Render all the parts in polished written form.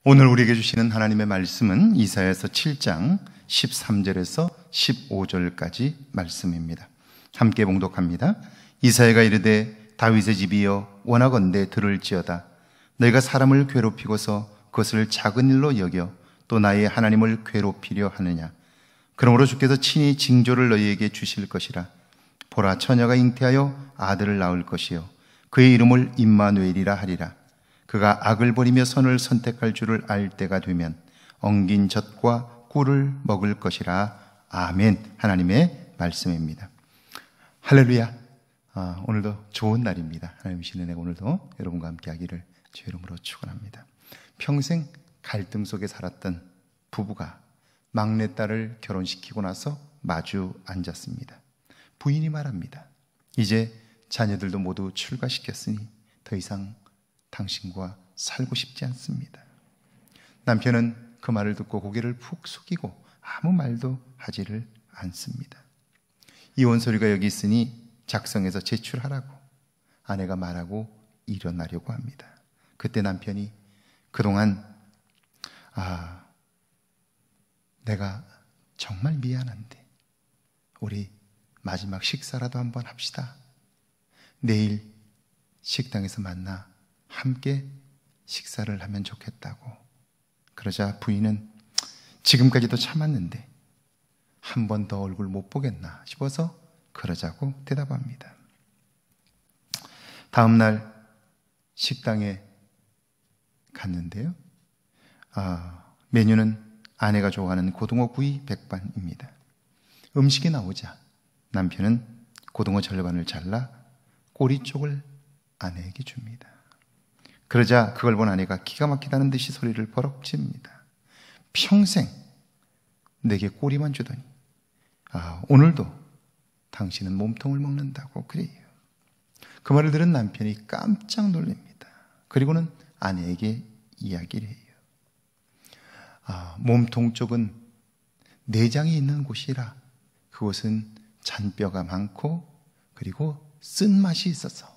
오늘 우리에게 주시는 하나님의 말씀은 이사야서 7장 13절에서 15절까지 말씀입니다. 함께 봉독합니다. 이사야가 이르되 다윗의 집이여 원하건대 들을지어다. 너희가 사람을 괴롭히고서 그것을 작은 일로 여겨 또 나의 하나님을 괴롭히려 하느냐. 그러므로 주께서 친히 징조를 너희에게 주실 것이라. 보라, 처녀가 잉태하여 아들을 낳을 것이요 그의 이름을 임마누엘이라 하리라. 그가 악을 버리며 선을 선택할 줄을 알 때가 되면 엉긴 젖과 꿀을 먹을 것이라. 아멘. 하나님의 말씀입니다. 할렐루야. 오늘도 좋은 날입니다. 하나님 주신 은혜가 오늘도 여러분과 함께 하기를 주의 이름으로 축원합니다. 평생 갈등 속에 살았던 부부가 막내딸을 결혼시키고 나서 마주 앉았습니다. 부인이 말합니다. 이제 자녀들도 모두 출가시켰으니 더 이상 당신과 살고 싶지 않습니다. 남편은 그 말을 듣고 고개를 푹 숙이고 아무 말도 하지를 않습니다. 이혼 서류가 여기 있으니 작성해서 제출하라고 아내가 말하고 일어나려고 합니다. 그때 남편이 그동안 내가 정말 미안한데 우리 마지막 식사라도 한번 합시다. 내일 식당에서 만나 함께 식사를 하면 좋겠다고. 그러자 부인은 지금까지도 참았는데 한 번 더 얼굴 못 보겠나 싶어서 그러자고 대답합니다. 다음 날 식당에 갔는데요. 메뉴는 아내가 좋아하는 고등어 구이 백반입니다. 음식이 나오자 남편은 고등어 절반을 잘라 꼬리 쪽을 아내에게 줍니다. 그러자 그걸 본 아내가 기가 막히다는 듯이 소리를 버럭 칩니다. 평생 내게 꼬리만 주더니 오늘도 당신은 몸통을 먹는다고 그래요. 그 말을 들은 남편이 깜짝 놀랍니다. 그리고는 아내에게 이야기를 해요. 몸통 쪽은 내장이 있는 곳이라 그곳은 잔뼈가 많고 그리고 쓴맛이 있어서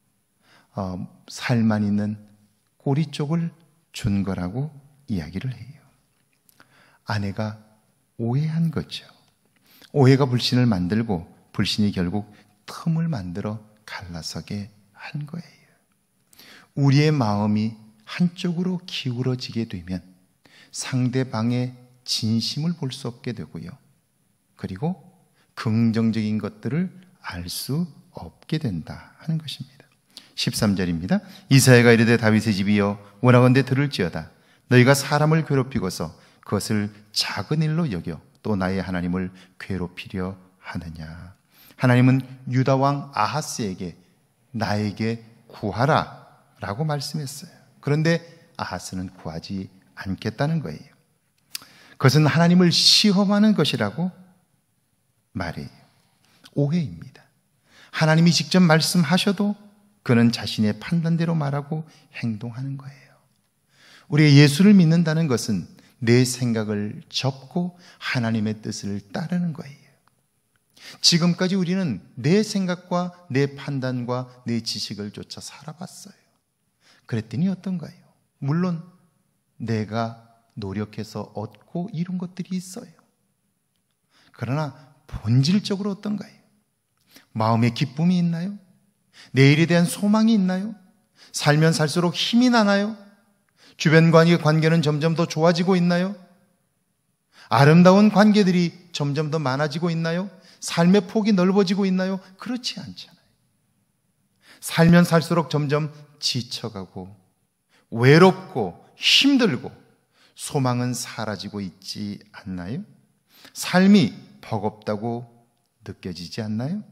살만 있는 꼬리 쪽을 준 거라고 이야기를 해요. 아내가 오해한 거죠. 오해가 불신을 만들고 불신이 결국 틈을 만들어 갈라서게 한 거예요. 우리의 마음이 한쪽으로 기울어지게 되면 상대방의 진심을 볼 수 없게 되고요. 그리고 긍정적인 것들을 알 수 없게 된다 하는 것입니다. 13절입니다. 이사야가 이르되 다윗의 집이여 원하건대 들을지어다. 너희가 사람을 괴롭히고서 그것을 작은 일로 여겨 또 나의 하나님을 괴롭히려 하느냐. 하나님은 유다 왕 아하스에게 나에게 구하라 라고 말씀했어요. 그런데 아하스는 구하지 않겠다는 거예요. 그것은 하나님을 시험하는 것이라고 말해요. 오해입니다. 하나님이 직접 말씀하셔도 그는 자신의 판단대로 말하고 행동하는 거예요. 우리가 예수를 믿는다는 것은 내 생각을 접고 하나님의 뜻을 따르는 거예요. 지금까지 우리는 내 생각과 내 판단과 내 지식을 쫓아 살아봤어요. 그랬더니 어떤가요? 물론 내가 노력해서 얻고 이룬 것들이 있어요. 그러나 본질적으로 어떤가요? 마음의 기쁨이 있나요? 내일에 대한 소망이 있나요? 살면 살수록 힘이 나나요? 주변과의 관계는 점점 더 좋아지고 있나요? 아름다운 관계들이 점점 더 많아지고 있나요? 삶의 폭이 넓어지고 있나요? 그렇지 않잖아요. 살면 살수록 점점 지쳐가고 외롭고 힘들고 소망은 사라지고 있지 않나요? 삶이 버겁다고 느껴지지 않나요?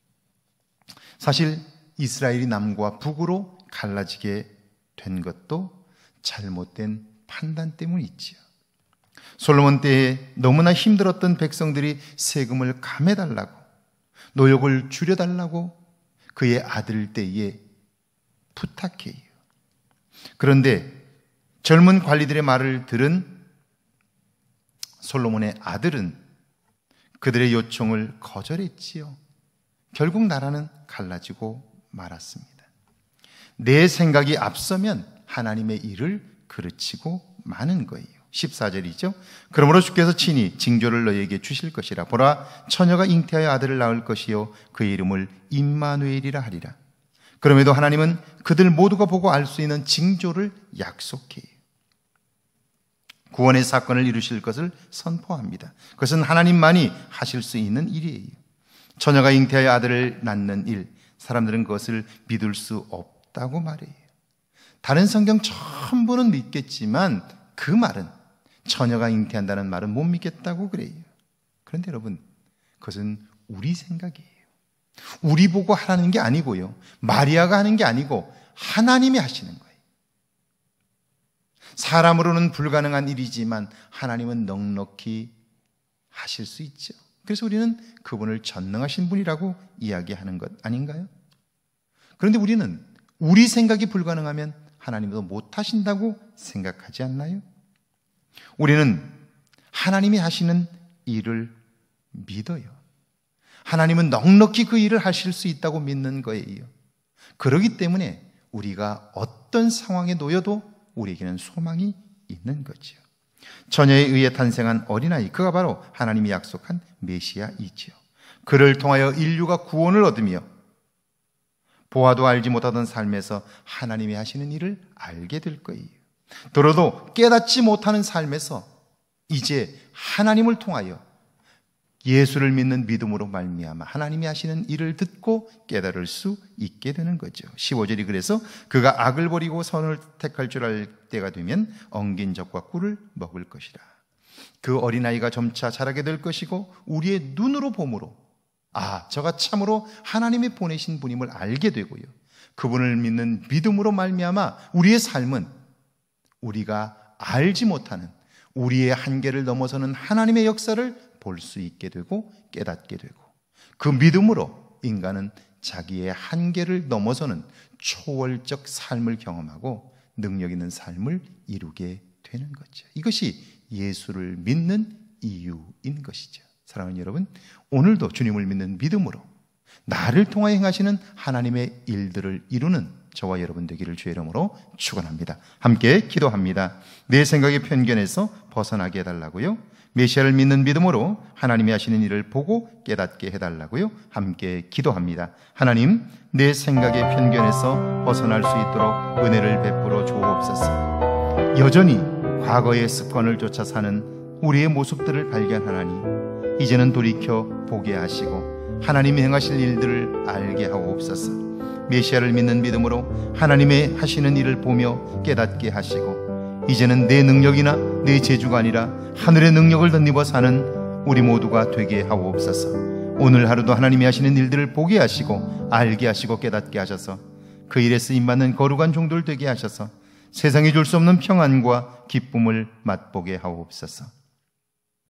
사실 이스라엘이 남과 북으로 갈라지게 된 것도 잘못된 판단 때문이지요. 솔로몬 때에 너무나 힘들었던 백성들이 세금을 감해달라고 노역을 줄여달라고 그의 아들 때에 부탁해요. 그런데 젊은 관리들의 말을 들은 솔로몬의 아들은 그들의 요청을 거절했지요. 결국 나라는 갈라지고 말았습니다. 내 생각이 앞서면 하나님의 일을 그르치고 마는 거예요. 14절이죠. 그러므로 주께서 친히 징조를 너희에게 주실 것이라. 보라, 처녀가 잉태하여 아들을 낳을 것이요 그의 이름을 임마누엘이라 하리라. 그럼에도 하나님은 그들 모두가 보고 알 수 있는 징조를 약속해요. 구원의 사건을 이루실 것을 선포합니다. 그것은 하나님만이 하실 수 있는 일이에요. 처녀가 잉태하여 아들을 낳는 일, 사람들은 그것을 믿을 수 없다고 말해요. 다른 성경 전부는 믿겠지만 그 말은, 처녀가 잉태한다는 말은 못 믿겠다고 그래요. 그런데 여러분, 그것은 우리 생각이에요. 우리 보고 하라는 게 아니고요, 마리아가 하는 게 아니고 하나님이 하시는 거예요. 사람으로는 불가능한 일이지만 하나님은 넉넉히 하실 수 있죠. 그래서 우리는 그분을 전능하신 분이라고 이야기하는 것 아닌가요? 그런데 우리는 우리 생각이 불가능하면 하나님도 못하신다고 생각하지 않나요? 우리는 하나님이 하시는 일을 믿어요. 하나님은 넉넉히 그 일을 하실 수 있다고 믿는 거예요. 그렇기 때문에 우리가 어떤 상황에 놓여도 우리에게는 소망이 있는 거죠. 처녀에 의해 탄생한 어린아이, 그가 바로 하나님이 약속한 메시아이지요. 그를 통하여 인류가 구원을 얻으며 보아도 알지 못하던 삶에서 하나님이 하시는 일을 알게 될 거예요. 들어도 깨닫지 못하는 삶에서 이제 하나님을 통하여 예수를 믿는 믿음으로 말미암아 하나님이 하시는 일을 듣고 깨달을 수 있게 되는 거죠. 15절이 그래서 그가 악을 버리고 선을 택할 줄 알 때가 되면 엉긴 젖과 꿀을 먹을 것이라. 그 어린아이가 점차 자라게 될 것이고 우리의 눈으로 봄으로 저가 참으로 하나님이 보내신 분임을 알게 되고요, 그분을 믿는 믿음으로 말미암아 우리의 삶은 우리가 알지 못하는 우리의 한계를 넘어서는 하나님의 역사를 볼 수 있게 되고 깨닫게 되고, 그 믿음으로 인간은 자기의 한계를 넘어서는 초월적 삶을 경험하고 능력 있는 삶을 이루게 되는 거죠. 이것이 예수를 믿는 이유인 것이죠. 사랑하는 여러분, 오늘도 주님을 믿는 믿음으로 나를 통하여 행하시는 하나님의 일들을 이루는 저와 여러분 되기를 주의 이름으로 축원합니다. 함께 기도합니다. 내 생각의 편견에서 벗어나게 해달라고요, 메시아를 믿는 믿음으로 하나님이 하시는 일을 보고 깨닫게 해달라고요, 함께 기도합니다. 하나님, 내 생각의 편견에서 벗어날 수 있도록 은혜를 베풀어 주옵소서. 여전히 과거의 습관을 쫓아 사는 우리의 모습들을 발견하나니 이제는 돌이켜 보게 하시고 하나님이 행하실 일들을 알게 하옵소서. 메시아를 믿는 믿음으로 하나님의 하시는 일을 보며 깨닫게 하시고 이제는 내 능력이나 내 재주가 아니라 하늘의 능력을 덧입어 사는 우리 모두가 되게 하옵소서. 오늘 하루도 하나님이 하시는 일들을 보게 하시고 알게 하시고 깨닫게 하셔서 그 일에 쓰임받는 거룩한 종들 되게 하셔서 세상이 줄 수 없는 평안과 기쁨을 맛보게 하옵소서.